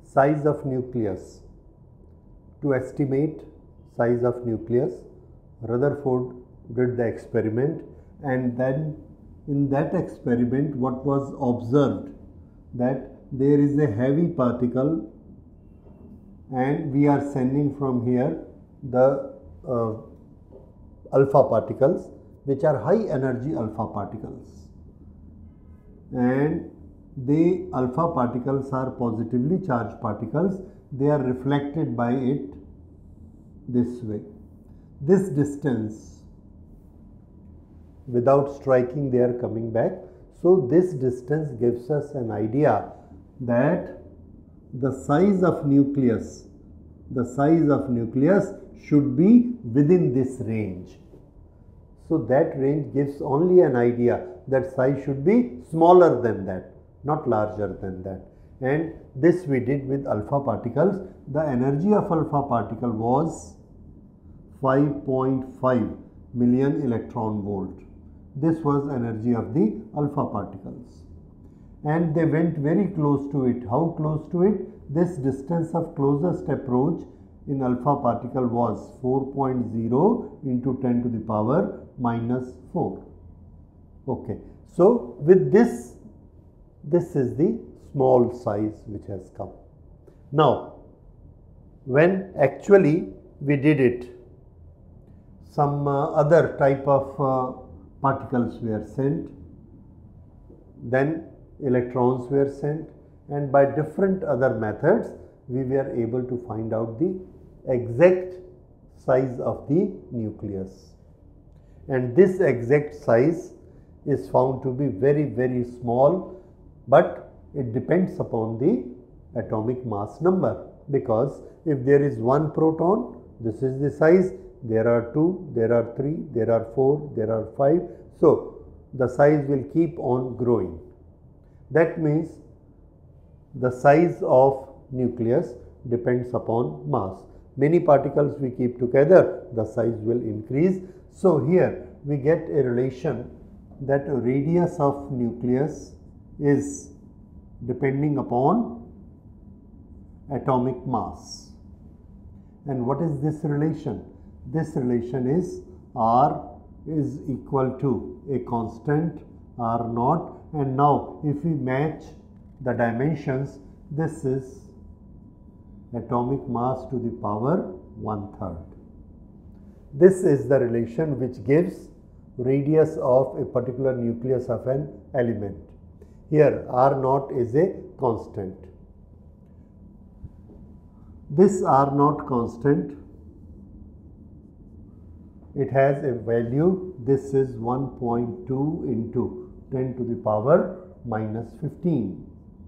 size of nucleus. To estimate size of nucleus, Rutherford did the experiment, and then in that experiment what was observed, that there is a heavy particle and we are sending from here the alpha particles, which are high energy alpha particles, and the alpha particles are positively charged particles. They are reflected by it this way. This distance, without striking, they are coming back. So this distance gives us an idea that the size of nucleus should be within this range. So that range gives only an idea that size should be smaller than that, not larger than that. And this we did with alpha particles. The energy of alpha particle was 5.5 million electron volt. This was energy of the alpha particles. And they went very close to it. How close to it? This distance of closest approach in alpha particle was 4.0 into 10 to the power minus 4. Okay. So with this is the small size which has come. Now, when actually we did it, some other type of particles were sent, then electrons were sent, and by different other methods we were able to find out the exact size of the nucleus. And this exact size is found to be very, very small, but it depends upon the atomic mass number, because if there is one proton, this is the size. There are 2, there are 3, there are 4, there are 5. So the size will keep on growing. That means the size of nucleus depends upon mass. Many particles we keep together, the size will increase. So here we get a relation that radius of nucleus is depending upon atomic mass. And what is this relation? This relation is R is equal to a constant R naught, and now if we match the dimensions, this is atomic mass to the power 1/3. This is the relation which gives radius of a particular nucleus of an element. Here R naught is a constant. This R naught constant, it has a value. This is 1.2 into 10 to the power minus 15.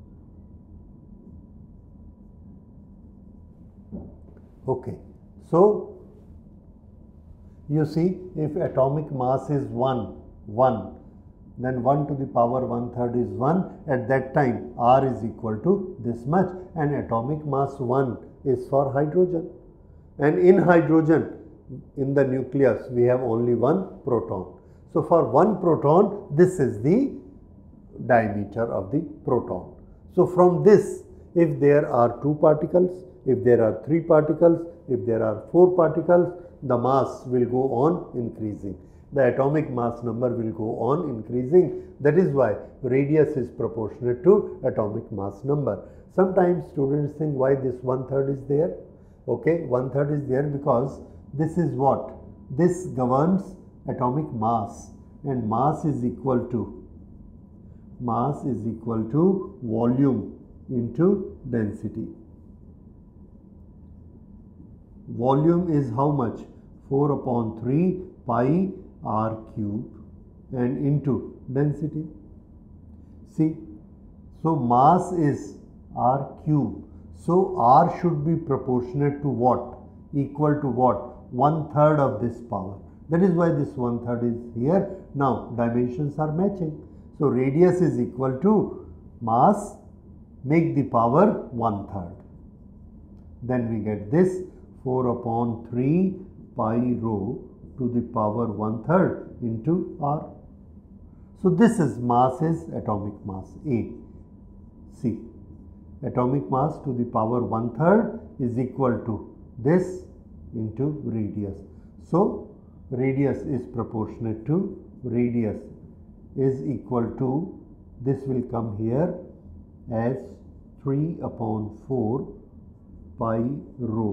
Okay. So you see, if atomic mass is 1, then 1 to the power 1/3 is 1. At that time R is equal to this much, and atomic mass 1 is for hydrogen. And in hydrogen, in the nucleus, we have only one proton. So for one proton, this is the diameter of the proton. So from this, if there are 2 particles, if there are 3 particles, if there are 4 particles, the mass will go on increasing. The atomic mass number will go on increasing. That is why radius is proportionate to atomic mass number. Sometimes students think, why this 1/3 is there? Okay, 1/3 is there because this is what? This governs atomic mass, and mass is equal to volume into density. Volume is how much? 4/3 pi r cube, and into density. See, so mass is r cube. So r should be proportionate to what? Equal to what? 1/3 of this power. That is why this 1/3 is here. Now dimensions are matching. So radius is equal to mass, make the power 1/3. Then we get this 4/3 pi rho to the power 1/3 into r. So this is mass, is atomic mass A. See, atomic mass to the power 1/3 is equal to this into radius. So radius is proportionate to radius is equal to, this will come here as 3/4 pi rho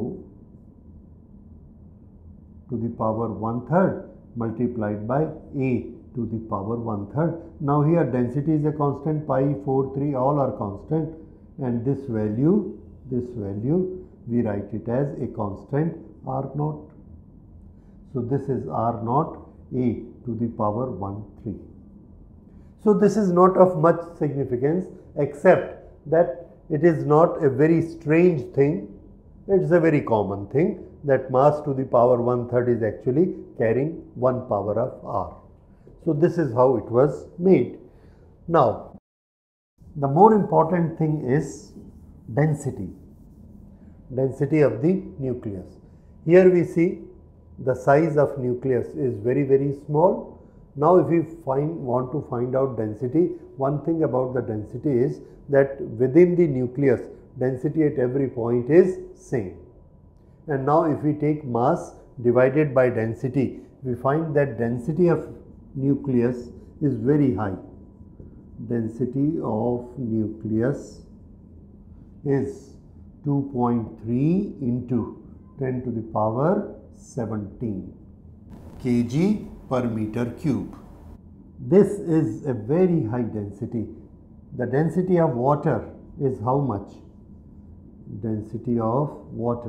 to the power 1/3 multiplied by A to the power 1/3. Now here density is a constant, pi, 4, 3 all are constant, and this value we write it as a constant R0. So this is R0 A to the power 1/3. So this is not of much significance, except that it is not a very strange thing. It is a very common thing that mass to the power 1/3 is actually carrying 1 power of R. So this is how it was made. Now the more important thing is density of the nucleus. Here we see the size of nucleus is very small. Now if we want to find out density, one thing about the density is that within the nucleus density at every point is same. And now if we take mass divided by density, we find that density of nucleus is very high. Density of nucleus is 2.3 into 10 to the power 17 kg per meter cube. This is a very high density. The density of water is how much? Density of water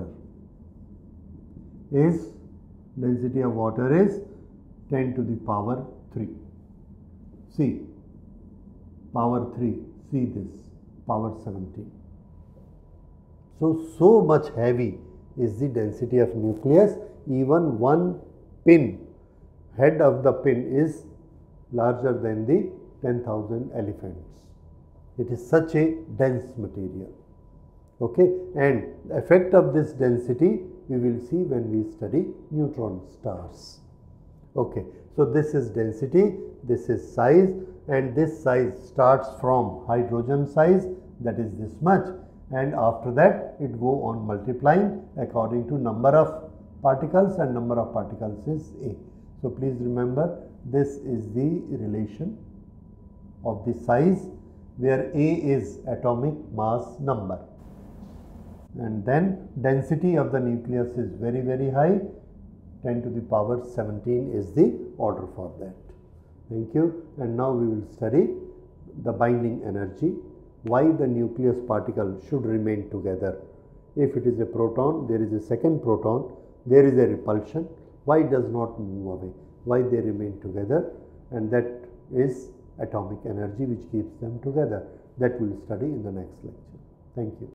is 10 to the power 3. See, power 3, see this, power 17. So much heavy is the density of nucleus. Even one pin, head of the pin is larger than the 10,000 elephants. It is such a dense material. Okay, and the effect of this density we will see when we study neutron stars. Okay, so this is density, this is size, and this size starts from hydrogen size, that is this much, and after that it go on multiplying according to number of particles, and number of particles is A. So please remember, this is the relation of the size, where A is atomic mass number, and then density of the nucleus is very high. 10 to the power 17 is the order for that. Thank you. And now we will study the binding energy, why the nucleus particle should remain together. If it is a proton, there is a second proton, there is a repulsion, why it does not move away, why they remain together, and that is atomic energy which keeps them together. That we will study in the next lecture. Thank you.